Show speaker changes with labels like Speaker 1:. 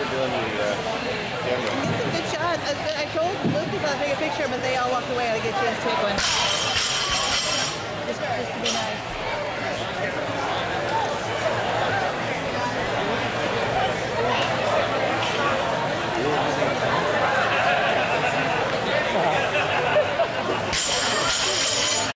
Speaker 1: start doing the camera.
Speaker 2: It's some good shots. I told Lucas I'll take a picture, but they all walked away. I'll get you a take one. Just to be nice.